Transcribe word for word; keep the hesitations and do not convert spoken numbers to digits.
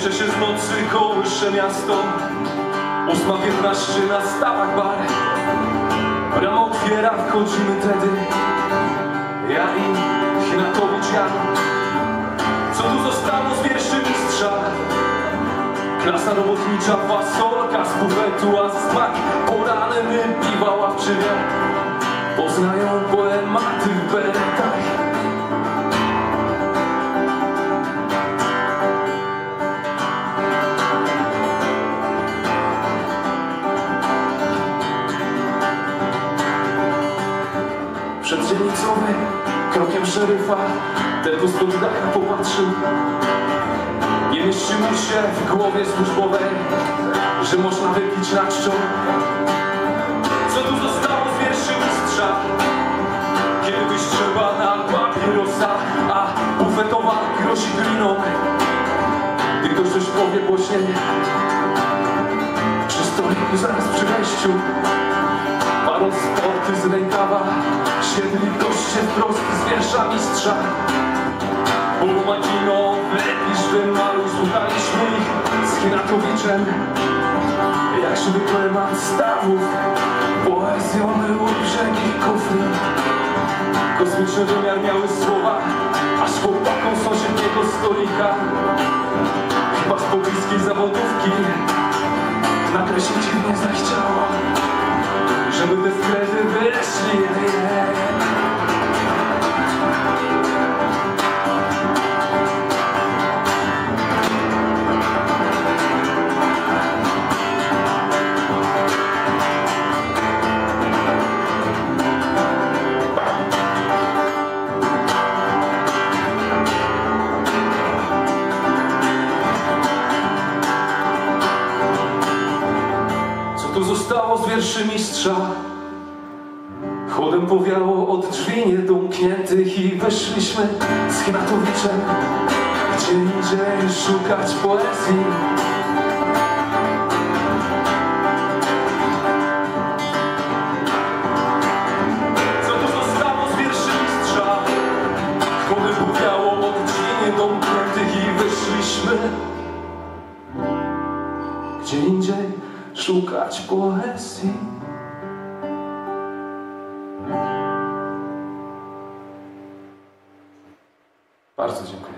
Unoszę się z nocy, kołyszę miasto. Ósma piętnaście na stawach bar. Brama otwiera, wchodzimy tedy. Ja i Chinatowicz Jan. Co tu zostało z wierszy mistrza? Klasa robotnicza, fasolka z bufetu, a smak poranny piwa ławczywie. Poznają poematy w beretach. Przeddzielnicowy krokiem szeryfa ten spod dacha popatrzył. Nie mieściło się w głowie służbowej, że można wypić na czczo. Co tu zostało z wierszy mistrza? Kiedyś trzeba na papierosa, a bufetowa grozi gliną. Gdy ktoś coś powie głośniej, przy stoliku zaraz przy wejściu, paląc sporty z rękawa, siedli goście wprost z wiersza mistrza. Bo Macino, wypisz, wymaluj, słuchaliśmy ich z Chinatowiczem. Jak żywy poemat stawów, poezją był brzegi kofry. Kosmiczny wymiar miały słowa, aż chłopakom sąsiedniego stolika. Chyba z pobliskiej zawodówki nagle się dziwnie zachciało, żeby te skrezy wyszli. Co zostało z wierszy mistrza? Chłodem powiało od drzwi niedomkniętych i weszliśmy z Chinatowiczem gdzie indziej szukać poezji. Co tu zostało z wierszy mistrza? Chłodem powiało od drzwi niedomkniętych i weszliśmy gdzie indziej szukać poezji. Bardzo dziękuję.